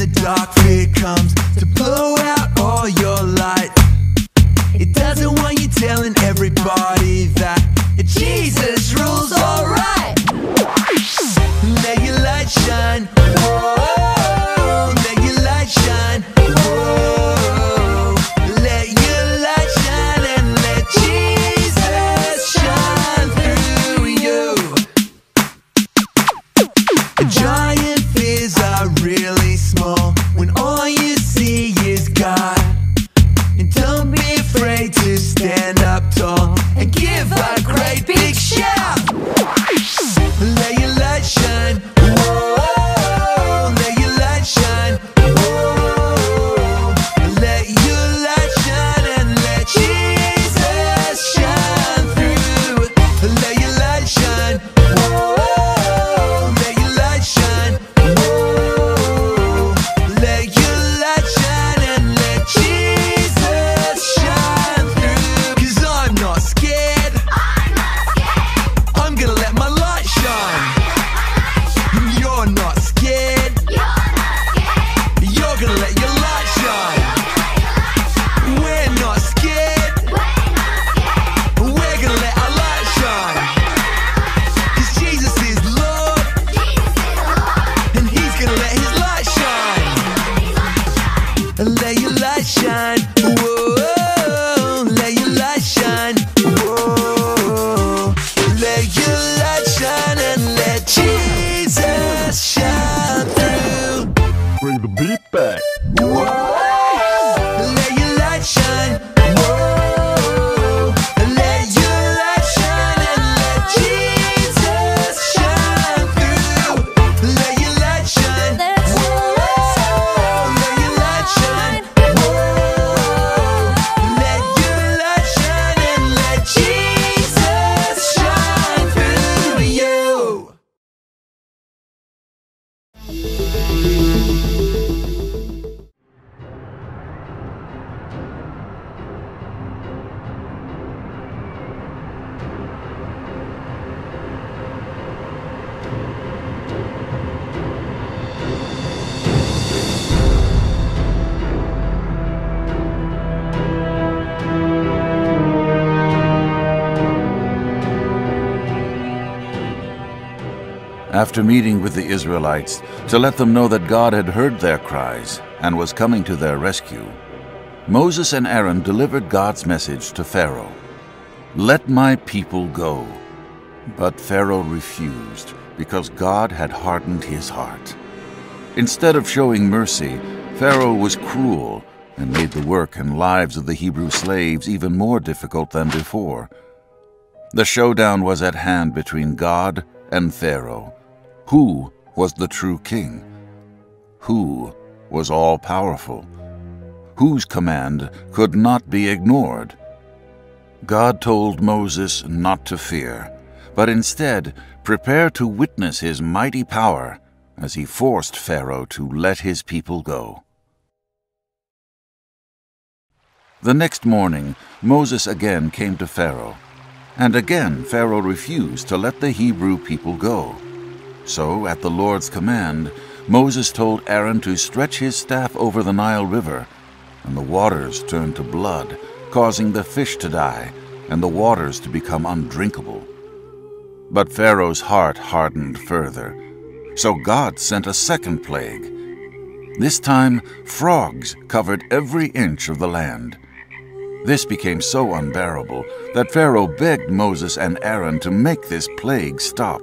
dark, fear comes to blow out all your light. It doesn't want you telling everybody that Jesus rules alright. Let your light shine, whoa, let your light shine, whoa. Let your light shine and let Jesus shine through you. Giant fears are really small when all you see is God. And don't be afraid to stand up tall and give a great big shout. Let your light shine, whoa, let your light shine, whoa. Let your light shine and let Jesus shine through. Let your light shine, whoa, let your light shine, whoa. Let your light shine and let Jesus shine through. 'Cause I'm not scared, I'm gonna let my light shine. You're not scared, you're gonna let your light shine. We're not scared, we're gonna let our light shine. 'Cause Jesus is Lord, and He's gonna let His light shine. Let your light shine, whoa, let your light shine, whoa. Let your light shine and let Jesus shine through. Bring the beat back. Whoa. Let your light shine, whoa. Let your light shine and let Jesus shine through. Let your light shine, whoa. Let your light shine, whoa. Let your light shine and let Jesus shine through you. After meeting with the Israelites to let them know that God had heard their cries and was coming to their rescue, Moses and Aaron delivered God's message to Pharaoh. "Let my people go." But Pharaoh refused because God had hardened his heart. Instead of showing mercy, Pharaoh was cruel and made the work and lives of the Hebrew slaves even more difficult than before. The showdown was at hand between God and Pharaoh. Who was the true king? Who was all-powerful? Whose command could not be ignored? God told Moses not to fear, but instead prepare to witness his mighty power as he forced Pharaoh to let his people go. The next morning, Moses again came to Pharaoh, and again Pharaoh refused to let the Hebrew people go. So, at the Lord's command, Moses told Aaron to stretch his staff over the Nile River, and the waters turned to blood, causing the fish to die and the waters to become undrinkable. But Pharaoh's heart hardened further, so God sent a second plague. This time, frogs covered every inch of the land. This became so unbearable that Pharaoh begged Moses and Aaron to make this plague stop.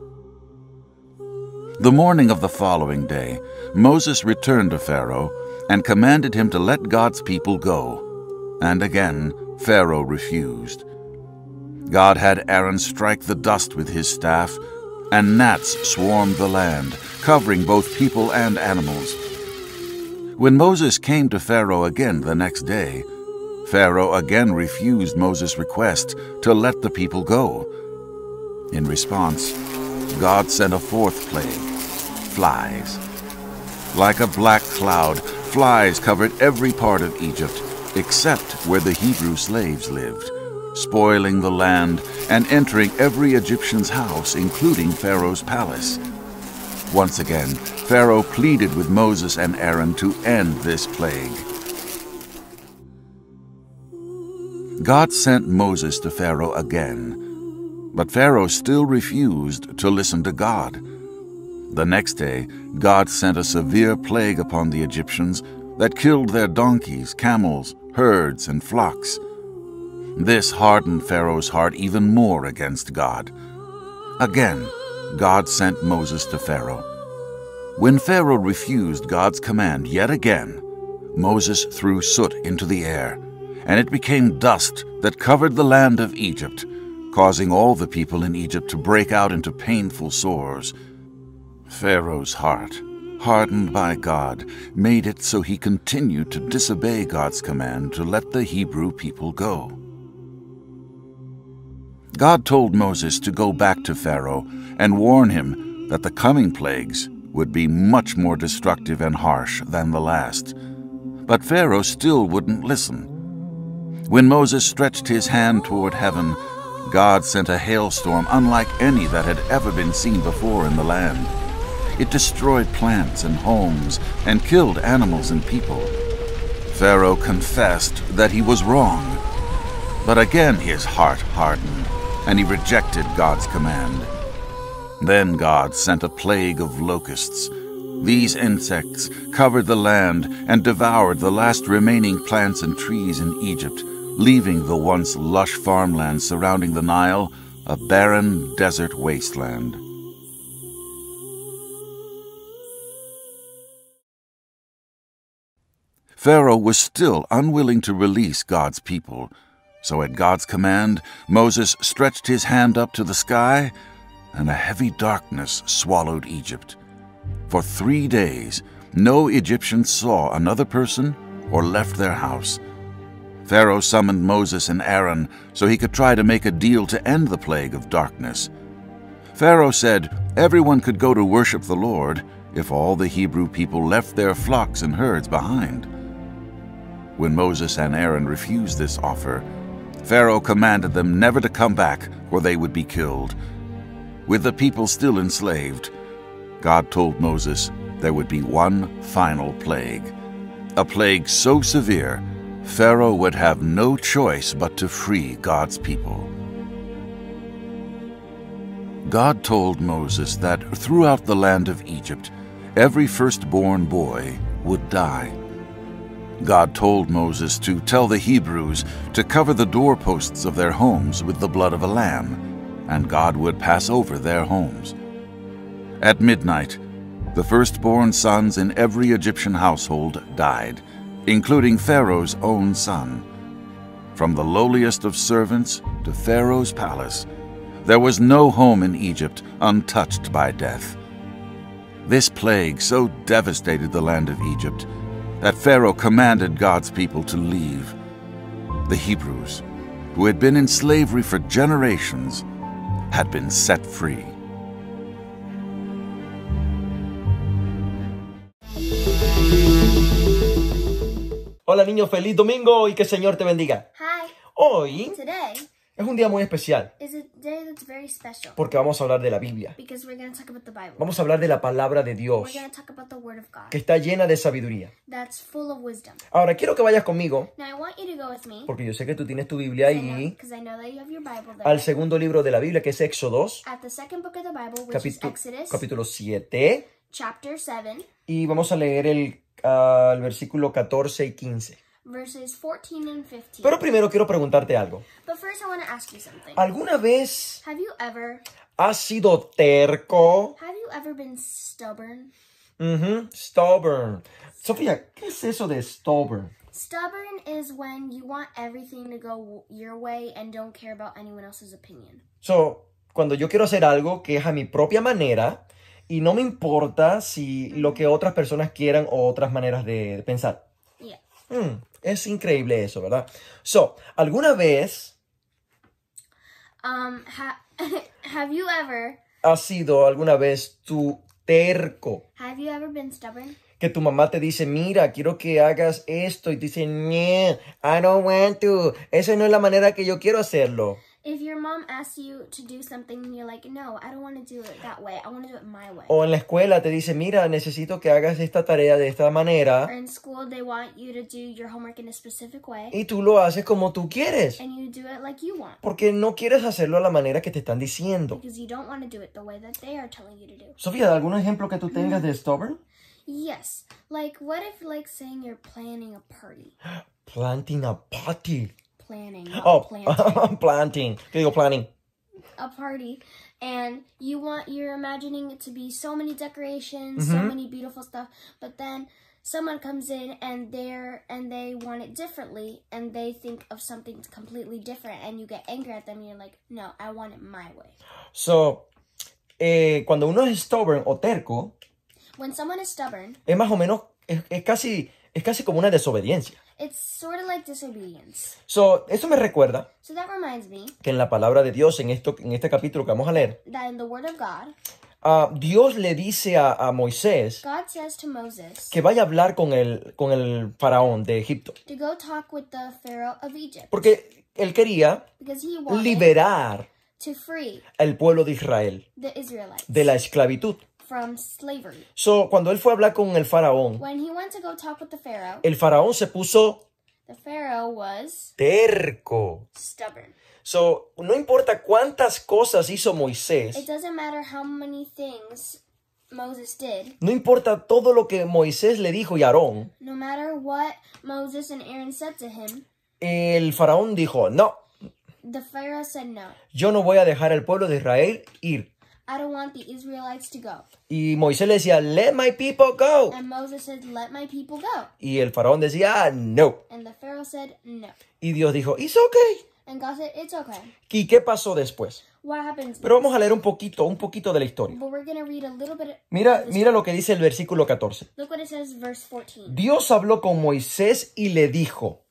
The morning of the following day, Moses returned to Pharaoh and commanded him to let God's people go. And again, Pharaoh refused. God had Aaron strike the dust with his staff, and gnats swarmed the land, covering both people and animals. When Moses came to Pharaoh again the next day, Pharaoh again refused Moses' request to let the people go. In response, God sent a fourth plague, flies. Like a black cloud, flies covered every part of Egypt, except where the Hebrew slaves lived, spoiling the land and entering every Egyptian's house, including Pharaoh's palace. Once again, Pharaoh pleaded with Moses and Aaron to end this plague. God sent Moses to Pharaoh again, but Pharaoh still refused to listen to God. The next day, God sent a severe plague upon the Egyptians that killed their donkeys, camels, herds, and flocks. This hardened Pharaoh's heart even more against God. Again, God sent Moses to Pharaoh. When Pharaoh refused God's command yet again, Moses threw soot into the air, and it became dust that covered the land of Egypt, causing all the people in Egypt to break out into painful sores. Pharaoh's heart, hardened by God, made it so he continued to disobey God's command to let the Hebrew people go. God told Moses to go back to Pharaoh and warn him that the coming plagues would be much more destructive and harsh than the last. But Pharaoh still wouldn't listen. When Moses stretched his hand toward heaven, God sent a hailstorm unlike any that had ever been seen before in the land. It destroyed plants and homes and killed animals and people. Pharaoh confessed that he was wrong, but again his heart hardened, and he rejected God's command. Then God sent a plague of locusts. These insects covered the land and devoured the last remaining plants and trees in Egypt, leaving the once lush farmland surrounding the Nile a barren desert wasteland. Pharaoh was still unwilling to release God's people, so at God's command, Moses stretched his hand up to the sky, and a heavy darkness swallowed Egypt. For 3 days, no Egyptian saw another person or left their house. Pharaoh summoned Moses and Aaron so he could try to make a deal to end the plague of darkness. Pharaoh said everyone could go to worship the Lord if all the Hebrew people left their flocks and herds behind. When Moses and Aaron refused this offer, Pharaoh commanded them never to come back or they would be killed. With the people still enslaved, God told Moses there would be one final plague, a plague so severe Pharaoh would have no choice but to free God's people. God told Moses that throughout the land of Egypt, every firstborn boy would die. God told Moses to tell the Hebrews to cover the doorposts of their homes with the blood of a lamb, and God would pass over their homes. At midnight, the firstborn sons in every Egyptian household died, including Pharaoh's own son. From the lowliest of servants to Pharaoh's palace, there was no home in Egypt untouched by death. This plague so devastated the land of Egypt that Pharaoh commanded God's people to leave. The Hebrews, who had been in slavery for generations, had been set free. Hola niños, feliz domingo y que el Señor te bendiga. Hi. Hoy Today es un día muy especial is a day that's very special porque vamos a hablar de la Biblia. because we're going to talk about the Bible. Vamos a hablar de la palabra de We're Dios, going to talk about the Word of God que está llena de sabiduría. that's full of wisdom. Ahora quiero que vayas conmigo, Now I want you to go with me porque yo sé que tú tienes tu Biblia ahí, because I know that you have your Bible there. al segundo libro de la Biblia, que es Éxodos, At the second book of the Bible, which is Exodus, capítulo 7, chapter 7, y vamos a leer el versículo 14 y 15. verses 14 and 15. Pero primero quiero preguntarte algo. But first I want to ask you something. ¿Alguna vez Have you ever has sido terco? been stubborn? Stubborn. Sofía, ¿qué es eso de stubborn? Stubborn is when you want everything to go your way and don't care about anyone else's opinion. So, cuando yo quiero hacer algo que es a mi propia manera y no me importa si lo que otras personas quieran o otras maneras de pensar. Yeah. Es increíble eso, ¿verdad? So, ¿alguna vez Have you ever has sido alguna vez tu terco? Have you ever been stubborn? Que tu mamá te dice, mira, quiero que hagas esto. Y te dice, I don't want to. Esa no es la manera que yo quiero hacerlo. If your mom asks you to do something and you're like, no, I don't want to do it that way. I want to do it my way. O en la escuela te dice, mira, necesito que hagas esta tarea de esta Or manera. in school, they want you to do your homework in a specific way. Y tú lo haces como tú quieres. And you do it like you want. Porque no quieres hacerlo a la manera que te están diciendo. Because you don't want to do it the way that they are telling you to do. Sofía, ¿algún ejemplo que tú tengas de stubborn? Yes. Like, what if, like, saying you're planning a party? Planting a party. Planning, not Oh, planting. planting. ¿Qué digo planning? A party, and you're imagining it to be so many decorations, so many beautiful stuff, but then someone comes in and they want it differently, and they think of something completely different, and you get angry at them, and you're like, no, I want it my way. So, cuando uno es stubborn o terco, When someone is stubborn, es más o menos, es casi como una desobediencia. it's sort of like disobedience. So, eso me recuerda So that reminds me que en la palabra de Dios, en este capítulo que vamos a leer, that in the Word of God, Dios le dice a Moisés God says to Moses que vaya a hablar con el faraón de Egipto. to go talk with the Pharaoh of Egypt, Porque él quería because he wanted liberar to free al pueblo de Israel the Israelites de la esclavitud. from slavery. So, cuando él fue a hablar con el faraón When he went to go talk with el faraón se puso the Pharaoh was terco. stubborn. So, no importa cuántas cosas hizo It Moisés, doesn't matter how many things Moses did, no importa todo lo que Moisés le dijo y Aarón, no matter what Moses and Aaron said to him, el faraón dijo, no, the Pharaoh said no. yo no voy a dejar al pueblo de Israel ir. I don't want the Israelites to go. Y Moisés le decía, let my people go. And Moses said, let my people go. Y el faraón decía, no. And the Pharaoh said no. Y Dios dijo, it's okay. And God said, it's okay. ¿Y qué pasó después? What happens? Pero vamos a leer un poquito de la historia. But we're going to read a little bit. Mira lo que dice el versículo 14. Look what it says, verse 14. Dios habló con Moisés y le dijo,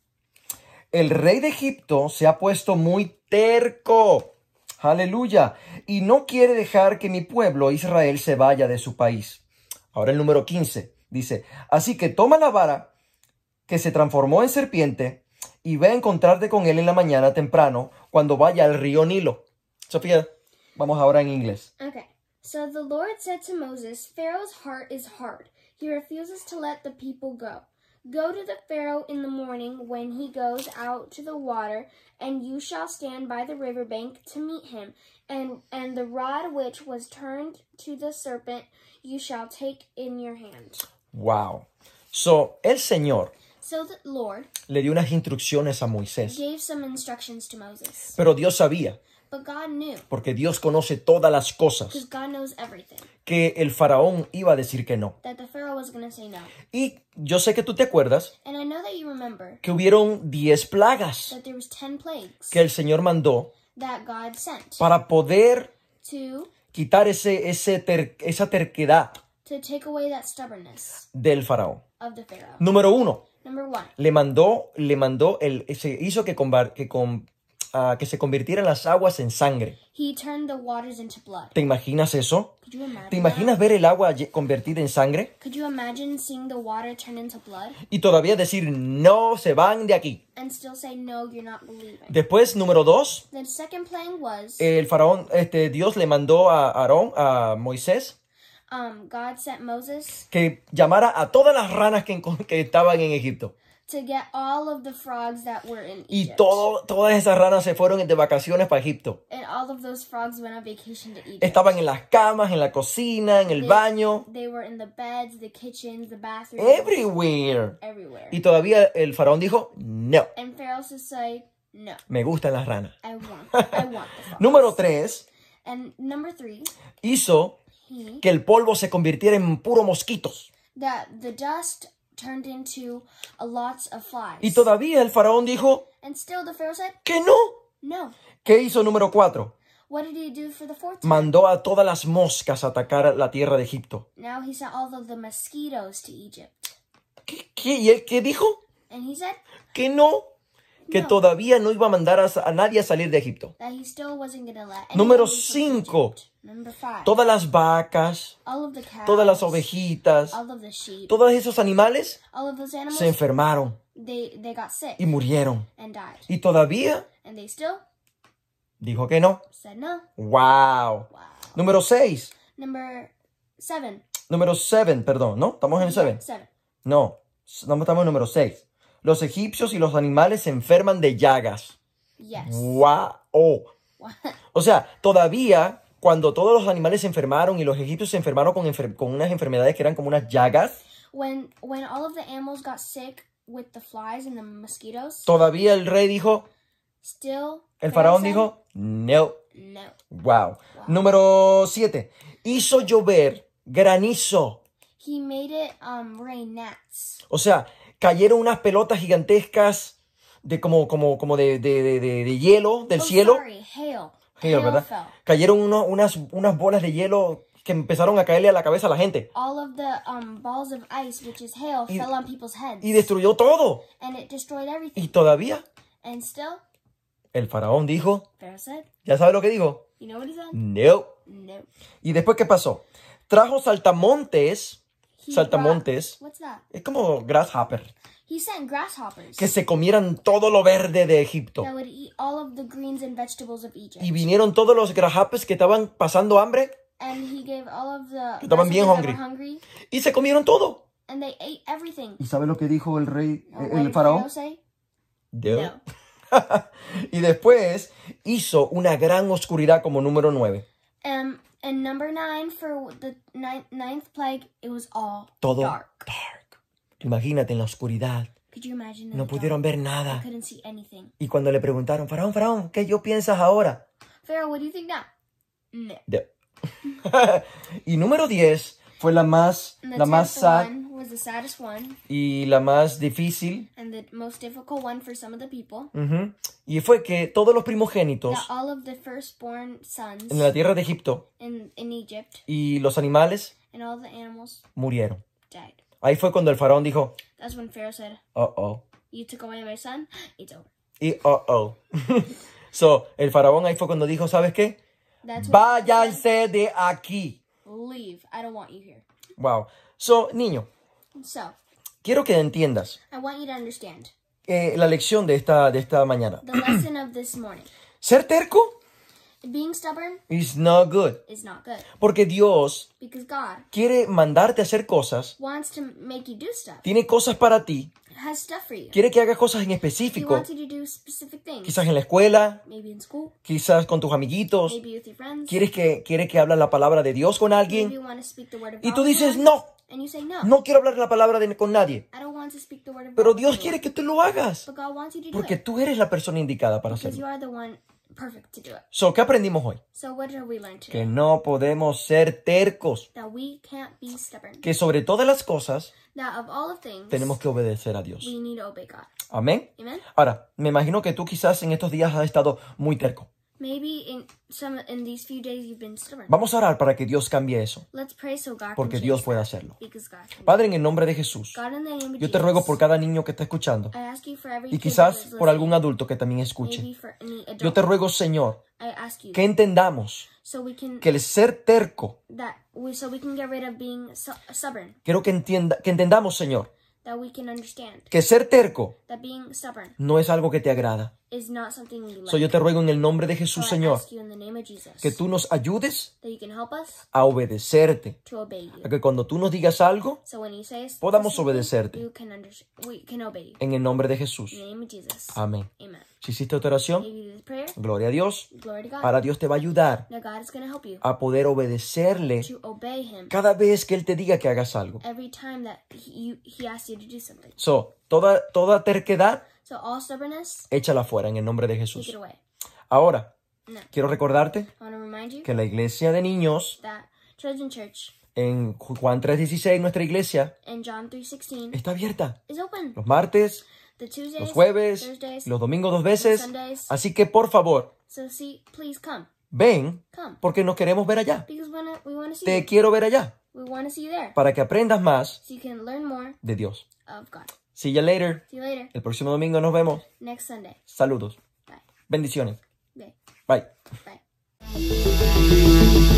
el rey de Egipto se ha puesto muy terco. Aleluya. Y no quiere dejar que mi pueblo Israel se vaya de su país. Ahora el número 15 dice, así que toma la vara que se transformó en serpiente y ve a encontrarte con él en la mañana temprano cuando vaya al río Nilo. Sofía, vamos ahora en inglés. Okay. So the Lord said to Moses, Pharaoh's heart is hard. He refuses to let the people go. Go to the Pharaoh in the morning when he goes out to the water, and you shall stand by the riverbank to meet him. And the rod which was turned to the serpent you shall take in your hand. Wow. So, el Señor So the Lord le dio unas instrucciones a Moisés. gave some instructions to Moses. Pero Dios sabía, But God knew, porque Dios conoce todas las because cosas, God knows everything, que el faraón iba a decir que no. that the Pharaoh was going to say no. Y yo sé que tú te acuerdas And I know that you remember que hubieron 10 plagas that there was 10 plagues que el Señor mandó that God sent para poder to quitar esa terquedad take away that stubbornness del faraón. of the Pharaoh. Número 1, Number 1, hizo que se convirtieran las aguas en sangre. he turned the waters into blood. ¿Te imaginas eso? Could you imagine ¿Te imaginas ver el agua convertida en sangre? that? Could you imagine seeing the water turn into blood Y todavía decir, no se van de aquí. and still say, no, you're not believing? Después, número 2, The second plague was, el faraón, Dios le mandó a Moisés, God sent Moses que llamara a todas las ranas que estaban en Egipto. to get all of the frogs that were in Y Egypt. todas esas ranas se fueron de vacaciones para Egipto. And all of those frogs went on vacation to Egypt. Estaban en las camas, en la cocina, en el baño, They were in the beds, the kitchens, the bathrooms, everywhere. everywhere. Y todavía el faraón dijo, no, And Pharaoh said, no, me gustan las ranas. I want the frogs. Número 3, And number 3, hizo que el polvo se convirtiera en puro mosquitos. that the dust turned into lots of flies. Y todavía el faraón dijo And still the Pharaoh said, que no. no. ¿Qué hizo número 4? What did he do for the fourth time? Mandó a todas las moscas a atacar la tierra de Egipto. Now he sent all of the mosquitoes to Egypt. ¿Y él qué dijo? And he said Que no. Que No. todavía no iba a mandar a nadie a salir de Egipto. that he still wasn't going to let Número anyone leave from 5. Egypt. Number 5, Todas las vacas, all of the cows, todas las ovejitas, all of the sheep, todos esos animales all of those animals, se enfermaron they got sick y murieron. and died. Y todavía And they still Dijo que no. said no. Wow. Wow. Número 6. Number 7. Número 7, perdón, ¿no? ¿Estamos en el 7? 7. No, estamos en el número 6. Los egipcios y los animales se enferman de llagas. Yes. Wow. O sea, todavía cuando todos los animales se enfermaron y los egipcios se enfermaron con unas enfermedades que eran como unas llagas, When all of the animals got sick with the flies and the mosquitoes, todavía el rey dijo, still el Pharaoh faraón said, dijo, no. no. Wow. Número 7. Hizo llover granizo. He made it rain gnats. O sea, cayeron unas pelotas gigantescas de como de hielo del cielo. Sorry, hail. Hail, ¿verdad? fell. Cayeron unas bolas de hielo que empezaron a caerle a la cabeza a la gente. All of the balls of ice, which is hail, Y- fell on people's heads. Y destruyó todo. And it destroyed everything. Y todavía And still, el faraón dijo, Pharaoh said, ¿ya sabe lo que dijo? you know what he said? No. No. ¿Y después qué pasó? Trajo saltamontes. He Saltamontes. brought- What's that? Es como grasshopper. He sent grasshoppers Que se comieran todo lo verde de Egipto. that would eat all of the greens and vegetables of Egypt. Y vinieron todos los grasshoppers que estaban pasando hambre And he gave all of the Estaban bien grasshoppers that were hungry, y se comieron todo. and they ate everything. ¿Y sabe lo que dijo el rey, And what el did faraón? Pharaoh say? No. Y después hizo una gran oscuridad como número 9. And number 9 for the ninth plague, it was all Todo dark. dark. Imagínate en la oscuridad. Could you imagine? in No the pudieron dark? ver They nada. couldn't see anything. Y cuando le preguntaron, faraón, ¿qué yo piensas ahora? Pharaoh, what do you think now? No. No. Y número 10 fue la más And the la más 10th sad one was the saddest one y la más difícil. and the most difficult one for some of the people. Ujú. Y fue que todos los primogénitos That all of the firstborn sons en la tierra de Egipto in Egypt y los animales and all the animals murieron. died. Ahí fue cuando el faraón dijo, That's when Pharaoh said, oh. you took away my son, it's over. Y So, el faraón ahí fue cuando dijo, ¿sabes qué? That's when Pharaoh Váyanse de aquí. said, leave. I don't want you here. Wow. So, niño, So, quiero que entiendas I want you to understand la lección de esta mañana. the lesson of this morning. Ser terco Being stubborn is not good. is not good Porque Dios because God quiere mandarte a hacer cosas, wants to make you do stuff. tiene cosas para ti, Has stuff for you. quiere que hagas cosas en He específico, wants you to do specific things. quizás en la escuela, Maybe in school, quizás con tus amiguitos, maybe with your friends. quiere que hables la palabra de Dios con Maybe alguien you want to speak the word of y God tú with dices, someone, no, and you say no. no quiero hablar la palabra con nadie, I don't want to speak the word of pero God. Dios with quiere anyone. que tú lo hagas But God wants you to do porque it tú eres la persona indicada para because you hacerlo. are the one perfect to do it. So, ¿qué aprendimos hoy? So what did we learn Que today? no podemos ser tercos, That we can't be stubborn. que sobre todas las cosas That of all of things, tenemos que obedecer a Dios. we need to obey God. Amén. Amen? Ahora, me imagino que tú quizás en estos días has estado muy terco. Maybe in these few days you've been stubborn. Vamos a orar para que Dios cambie eso, Let's pray so God porque can Dios change puede that, hacerlo. because God can. Padre, en el nombre de Jesús, God, in the name of yo te Jesus, ruego por cada niño que está escuchando I ask you for every y kid quizás that is por algún listening, adulto que también escuche. maybe for any adult. Yo te ruego, Señor, I ask you que entendamos so we can que el ser terco, so we can get rid of being stubborn. quiero que entendamos, Señor, That we can understand que ser terco that being stubborn no es algo que te agrada. is not something we like. So yo te ruego en el nombre de Jesús, So I Señor, ask you in the name of Jesus que tú nos ayudes that you can help us a obedecerte. to obey you. A que cuando tú nos digas algo, So when you say podamos something, obedecerte. we can obey you. En el nombre de Jesús. In the name of Jesus. Amén. Amen. Si hiciste esta oración, Maybe you did this prayer. gloria a Dios. Glory to God. Ahora Dios te va a ayudar Now God is going to help you a poder obedecerle to obey Him cada vez que Él te diga que hagas algo. every time that He asks you to do something. So, toda terquedad, So all stubbornness, échala fuera en el nombre de take Jesús. it away. Ahora, No. quiero recordarte I want to remind you que la iglesia de niños, that Trojan Church en Juan 3:16, nuestra iglesia, in John 3:16 está abierta. is open. Los martes, The Tuesdays, los jueves, Thursdays, los domingos 2 veces. Sundays. Así que, por favor, So please come. ven, Come. porque nos queremos ver allá. Because we want to see Te you. quiero ver allá, We want to see you there. para que aprendas más So you can learn more de Dios. of God. See you later. See you later. El próximo domingo nos vemos. Next Sunday. Saludos. Bye. Bendiciones. Bye. Bye. Bye.